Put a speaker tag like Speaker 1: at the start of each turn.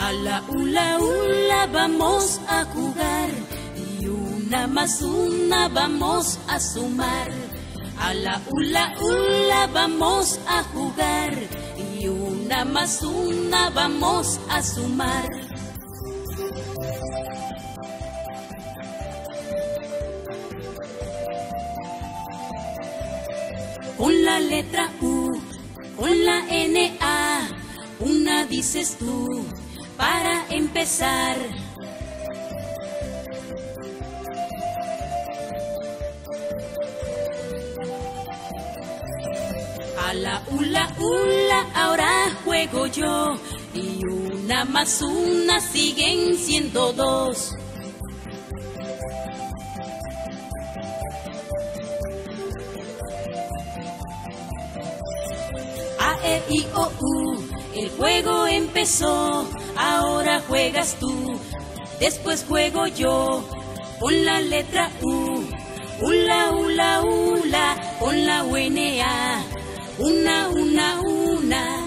Speaker 1: A la hula vamos a jugar y una más una vamos a sumar. A la hula vamos a jugar y una más una vamos a sumar. Con la letra U, con la N-A, una dices tú para empezar. A la hula ahora juego yo y una más una siguen siendo dos. A, E, I, O, U, el juego empezó, ahora juegas tú, después juego yo, con la letra U, hula, hula, hula, con la U, N, A, una,